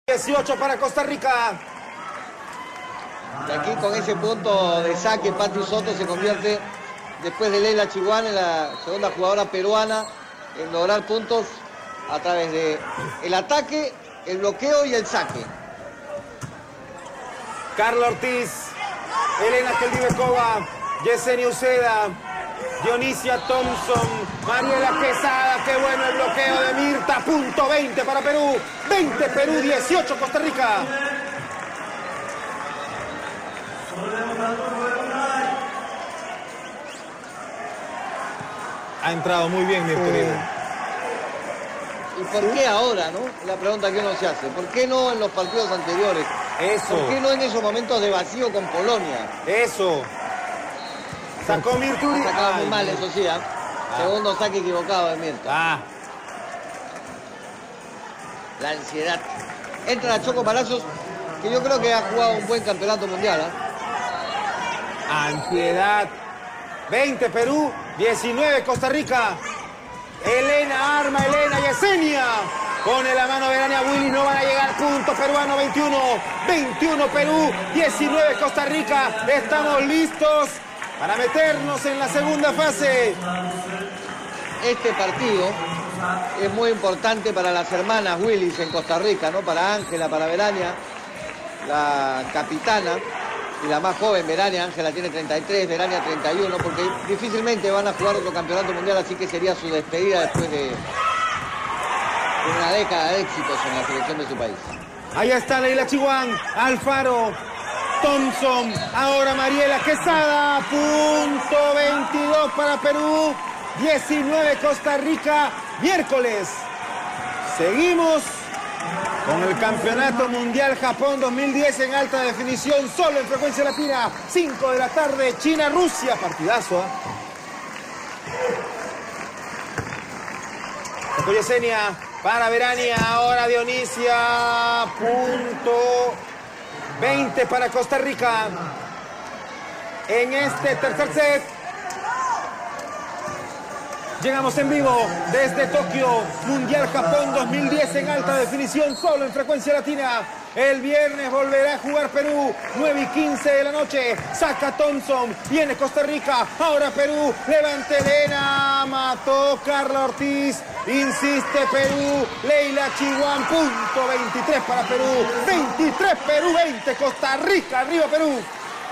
18 para Costa Rica. Y aquí con ese punto de saque, Pati Soto se convierte, después de Leila Chihuahua, en la segunda jugadora peruana en lograr puntos a través de el ataque, el bloqueo y el saque. Carla Ortiz, Elena Keldibekova, Yesenia Uceda, Dionisia Thompson, Mariela Quesada. Qué bueno el bloqueo de Mirta. Punto 20 para Perú. 20 Perú, 18 Costa Rica. Ha entrado muy bien, mi querido. ¿Y por qué ahora, no? La pregunta que uno se hace. ¿Por qué no en los partidos anteriores? Eso. ¿Por qué no en esos momentos de vacío con Polonia? Eso. Sacó Mirta. Sacaba muy mal, eso sí, ¿eh? Segundo saque equivocado de Mirta. La ansiedad. Entra la Choco Palacios, que yo creo que ha jugado un buen campeonato mundial, ¿eh? Ansiedad. 20 Perú, 19 Costa Rica. Elena arma, Elena Yesenia. Pone la mano Verania Willy, no van a llegar. Punto peruano, 21. 21 Perú, 19 Costa Rica. Estamos listos para meternos en la segunda fase. Este partido es muy importante para las hermanas Willis en Costa Rica, ¿no? Para Ángela, para Verania, la capitana, y la más joven, Verania. Ángela tiene 33, Verania 31, porque difícilmente van a jugar otro campeonato mundial, así que sería su despedida después de una década de éxitos en la selección de su país. Ahí está Leila Chihuahua, Alfaro, Thompson, ahora Mariela Quesada. Punto 22 para Perú, 19 Costa Rica. Miércoles seguimos con el Campeonato Mundial Japón 2010 en alta definición, solo en frecuencia latina. 5 de la tarde, China-Rusia. Partidazo, Con Yesenia para Verania, ahora Dionisia. Punto 20 para Costa Rica. En este tercer set llegamos en vivo desde Tokio, Mundial Japón 2010 en alta definición, solo en frecuencia latina. El viernes volverá a jugar Perú, 9:15 de la noche. Saca Thompson, viene Costa Rica, ahora Perú, levante Elena, mató Carla Ortiz, insiste Perú, Leila Chihuahua. Punto 23 para Perú, 23 Perú, 20 Costa Rica, arriba Perú.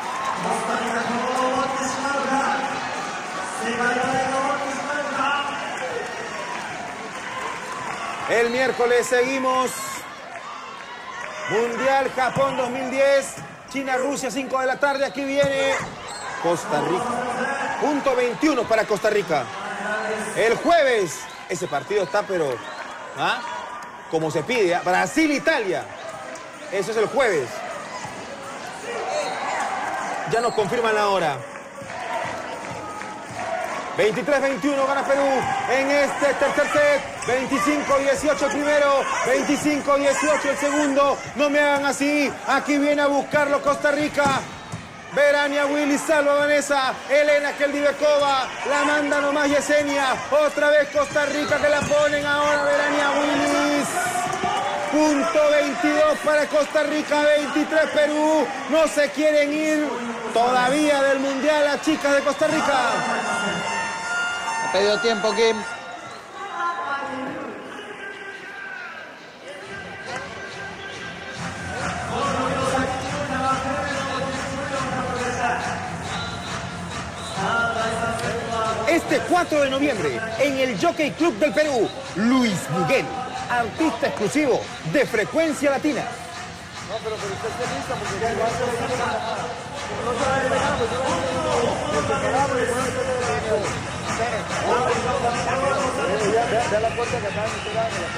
El miércoles seguimos. Mundial Japón 2010. China-Rusia, 5 de la tarde. Aquí viene Costa Rica. Punto 21 para Costa Rica. El jueves. Ese partido está, pero... como se pide. Brasil-Italia. Eso es el jueves. Ya nos confirman la hora. 23-21 gana Perú en este tercer set. 25-18 el primero, 25-18 el segundo. No me hagan así. Aquí viene a buscarlo Costa Rica. Verania Willy, salva a Vanessa. Elena Keldibekova. La manda nomás Yesenia. Otra vez Costa Rica que la ponen ahora Verania Willis. Punto 22 para Costa Rica, 23 Perú. No se quieren ir todavía del Mundial las chicas de Costa Rica. Ha pedido tiempo, Kim. Este 4 de noviembre, en el Jockey Club del Perú, Luis Miguel, artista exclusivo de Frecuencia Latina. No, pero usted esté lista porque ya va a ser la puerta que acaban de tirar de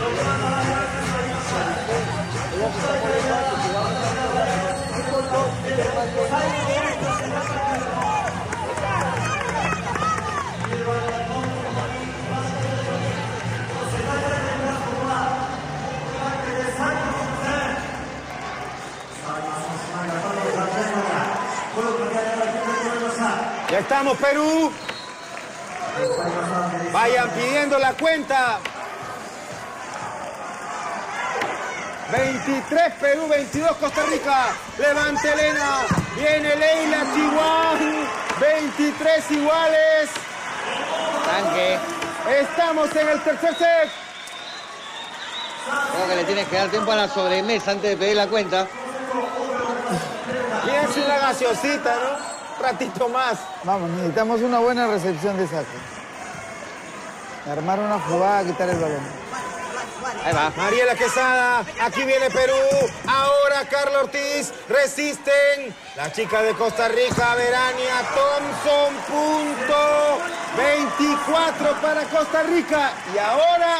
Ya estamos, Perú. Vayan pidiendo la cuenta. 23 Perú, 22 Costa Rica. Levante Elena. Viene Leila Chihuán. 23 iguales. Tanque. Estamos en el tercer set. Creo que le tienes que dar tiempo a la sobremesa antes de pedir la cuenta. Y es una gaseosita, ¿no? Un ratito más. Vamos, necesitamos una buena recepción de saque. Armar una jugada, quitar el balón. Ahí va. Mariela Quesada, aquí viene Perú, ahora Carla Ortiz, resisten, la chica de Costa Rica, Verania Thompson, punto, 24 para Costa Rica, y ahora...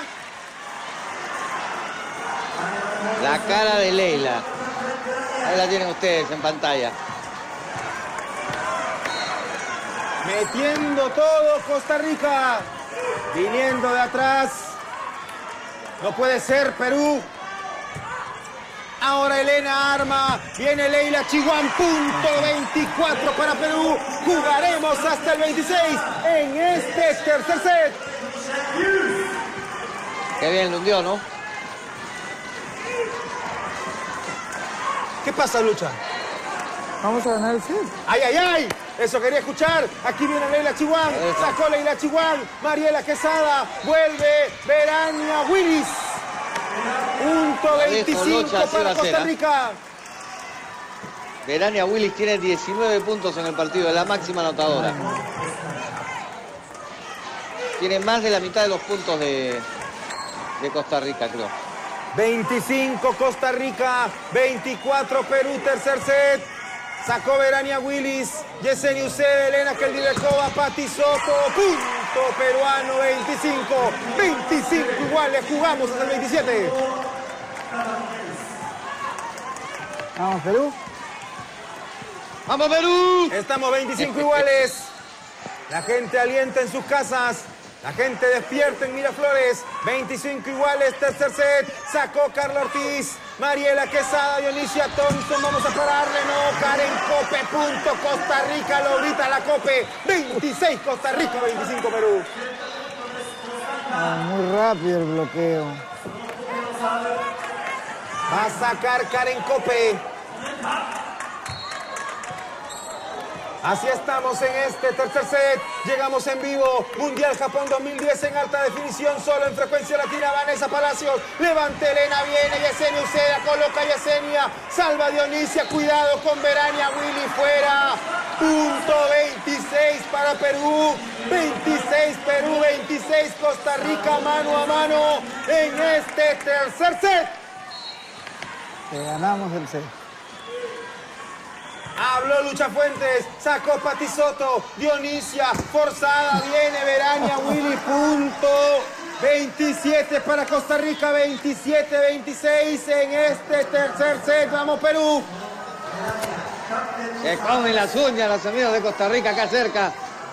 La cara de Leila. Ahí la tienen ustedes en pantalla. Metiendo todo Costa Rica, viniendo de atrás. No puede ser Perú. Ahora Elena arma. Viene Leila Chihuán. Punto 24 para Perú. Jugaremos hasta el 26 en este tercer set. Qué bien lo hundió, ¿no? ¿Qué pasa, Lucha? Vamos a ganar el set. ¡Ay, ay, ay! Eso quería escuchar. Aquí viene Leila Chihuán. Sacó Leila Chihuán. Mariela Quesada. Vuelve Verania Willis. Punto 25 para Costa Rica. Verania Willis tiene 19 puntos en el partido. Es la máxima anotadora. Tiene más de la mitad de los puntos de Costa Rica, creo. 25 Costa Rica. 24 Perú. Tercer set. Sacó Verania Willis, Yesenia Uceda, Elena Keldirekova, Pati Soto, punto peruano, 25. 25 iguales, jugamos hasta el 27. Vamos, Perú. ¡Vamos, Perú! Estamos 25 iguales. La gente alienta en sus casas. La gente despierta en Miraflores. 25 iguales, tercer set. Sacó Carla Ortiz. Mariela Quesada, Dionisia Thompson. Vamos a pararle, no. Karen Cope, punto. Costa Rica lo grita la Cope. 26 Costa Rica, 25 Perú. Muy rápido el bloqueo. Va a sacar Karen Cope. Así estamos en este tercer set. Llegamos en vivo. Mundial Japón 2010 en alta definición. Solo en frecuencia latina. Vanessa Palacios. Levante Elena. Viene Yesenia Uceda. Coloca Yesenia. Salva Dionisia. Cuidado con Verania Willy. Fuera. Punto 26 para Perú. 26 Perú. 26 Costa Rica. Mano a mano en este tercer set. Que ganamos el set. Habló Lucha Fuentes, sacó Pati Soto, Dionisia, forzada, viene Verania Willy, punto. 27 para Costa Rica, 27-26 en este tercer set. Vamos, Perú. Se comen las uñas los amigos de Costa Rica acá cerca.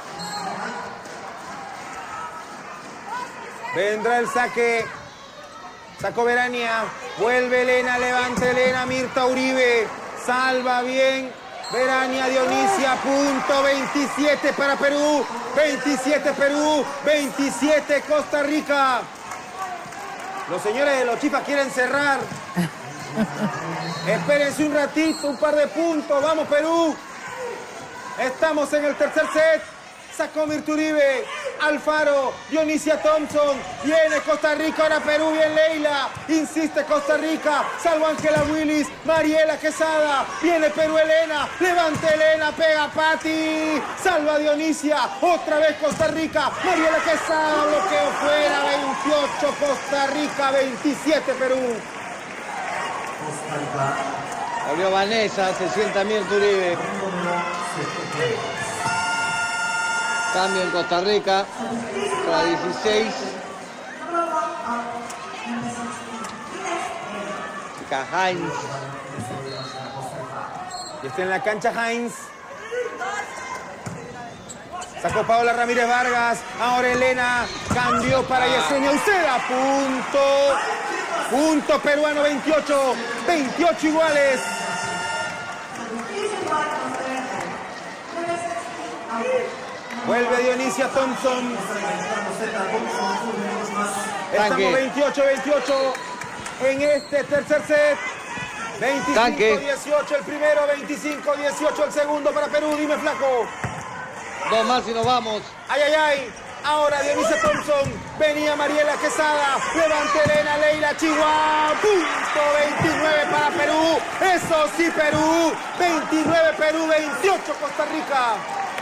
Vendrá el saque. Sacó Verania, vuelve Elena, levanta Elena, Mirta Uribe, salva bien. Verania Dionisia, punto 27 para Perú, 27 Perú, 27 Costa Rica. Los señores de los chifas quieren cerrar. Espérense un ratito, un par de puntos, vamos Perú. Estamos en el tercer set. Sacó Mirta Uribe, Alfaro, Dionisia Thompson, viene Costa Rica, ahora Perú, bien Leila, insiste Costa Rica, salvo Ángela Willis, Mariela Quesada, viene Perú Elena, levante Elena, pega Pati, salva Dionisia, otra vez Costa Rica, Mariela Quesada, bloqueo fuera, 28 Costa Rica, 27 Perú. Volvió Vanessa, se sienta Mirta Uribe. Cambio en Costa Rica para 16. Chica Heinz. Y está en la cancha Heinz. Sacó Paola Ramírez Vargas. Ahora Elena. Cambió para Yesenia Uceda. Punto. Punto peruano, 28. 28 iguales. Vuelve Dionisia Thompson. Estamos 28-28. en este tercer set. 25-18 el primero, 25-18 el segundo para Perú. Dime, flaco. 2 más y nos vamos. Ay, ay, ay. Ahora Dionisia Thompson. Venía Mariela Quesada. Levante Elena Leila Chihuahua. Punto 29 para Perú. Eso sí, Perú. 29 Perú, 28 Costa Rica.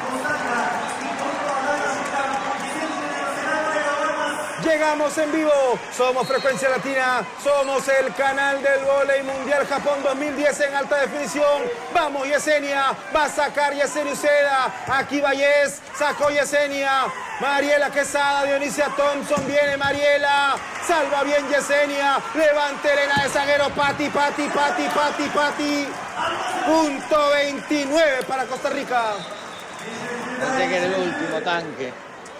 Llegamos en vivo, somos Frecuencia Latina, somos el canal del vóley mundial Japón 2010 en alta definición. Vamos Yesenia, va a sacar Yesenia Uceda, aquí va Yes, sacó Yesenia, Mariela Quesada, Dionisia Thompson, viene Mariela, salva bien Yesenia, levante Elena de zaguero, Pati. Punto 29 para Costa Rica. Pensé que era el último tanque.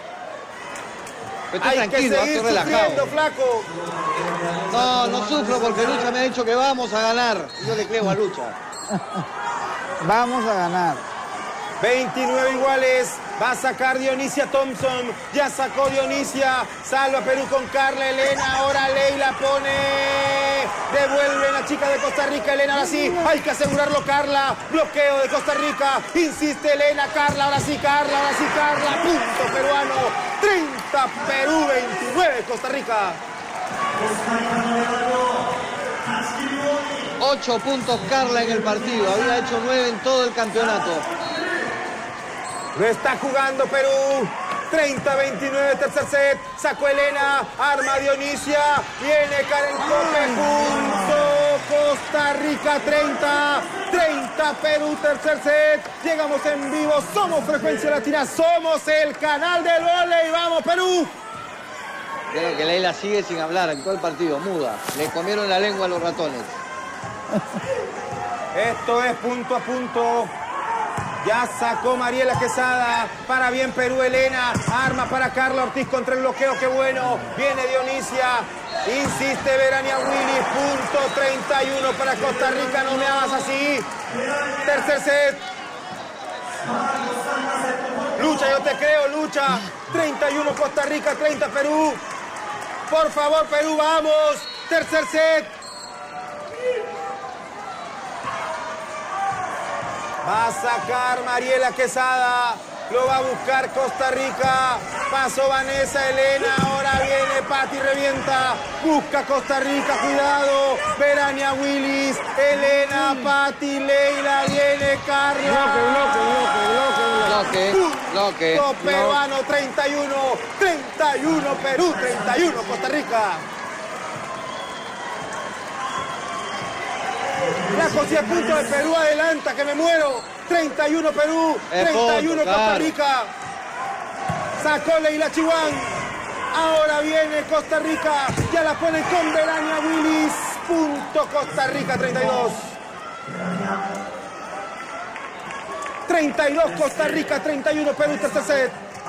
Estoy Hay tranquilo, que seguir estoy relajado. sufriendo, flaco. No sufro porque Lucha me ha dicho que vamos a ganar. Y yo le creo a Lucha. Vamos a ganar. 29 iguales, va a sacar Dionisia Thompson, ya sacó Dionisia, salva Perú con Carla Elena, ahora Leila pone, devuelve la chica de Costa Rica, Elena, ahora sí, hay que asegurarlo Carla, bloqueo de Costa Rica, insiste Elena, Carla, ahora sí Carla, punto peruano, 30 Perú, 29 Costa Rica. 8 puntos Carla en el partido, había hecho 9 en todo el campeonato. Lo está jugando Perú. 30-29 tercer set. Sacó Elena. Arma Dionisia. Viene Karen Cope. Punto Costa Rica 30. 30 Perú tercer set. Llegamos en vivo. Somos Frecuencia Latina. Somos el canal del vóley. ¡Vamos Perú! Creo que Leila sigue sin hablar en todo el partido. Muda. Le comieron la lengua a los ratones. Esto es punto a punto. Ya sacó Mariela Quesada, para bien Perú Elena, arma para Carla Ortiz contra el bloqueo, qué bueno, viene Dionisia, insiste Verania Willis, punto 31 para Costa Rica, no me hagas así, tercer set, Lucha, yo te creo, Lucha, 31 Costa Rica, 30 Perú, por favor Perú, vamos, tercer set. Va a sacar Mariela Quesada, lo va a buscar Costa Rica, pasó Vanessa Elena, ahora viene Pati, revienta, busca Costa Rica, cuidado, Verania Willis, Elena, Pati, Leila, viene Carla. Bloque. Punto peruano, 31 Perú, 31 Costa Rica. Flaco, si a punto de Perú adelanta, que me muero. 31 Perú, 31 Costa Rica. Sacó Leila Chihuahua. Ahora viene Costa Rica. Ya la ponen con Verania Willis. Punto Costa Rica, 32. 32 Costa Rica, 31 Perú, tercer set.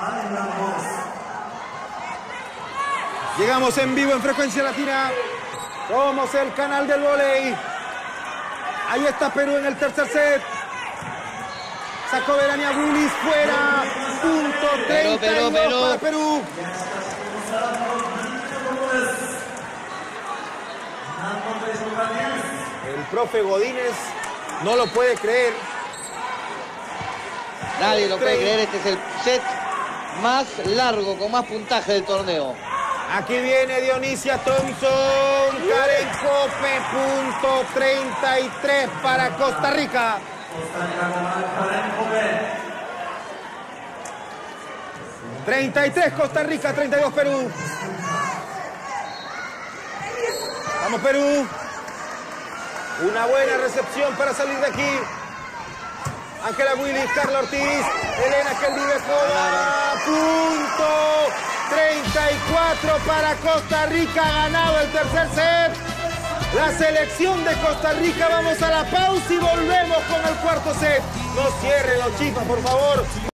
Llegamos en vivo en Frecuencia Latina. Somos el canal del vóley. Ahí está Perú en el tercer set. Sacó Verania Willis fuera. Punto 32 para Perú. El profe Godínez no lo puede creer. Nadie lo puede creer. Este es el set más largo, con más puntaje del torneo. Aquí viene Dionisia Thompson, Karen Cope, punto 33 para Costa Rica. 33 Costa Rica, 32 Perú. Vamos Perú. Una buena recepción para salir de aquí. Ángela Willis, Carla Ortiz, Elena Kelvive Coda, punto 34 para Costa Rica, ganado el tercer set. La selección de Costa Rica, vamos a la pausa y volvemos con el cuarto set. No cierren los chicos, por favor.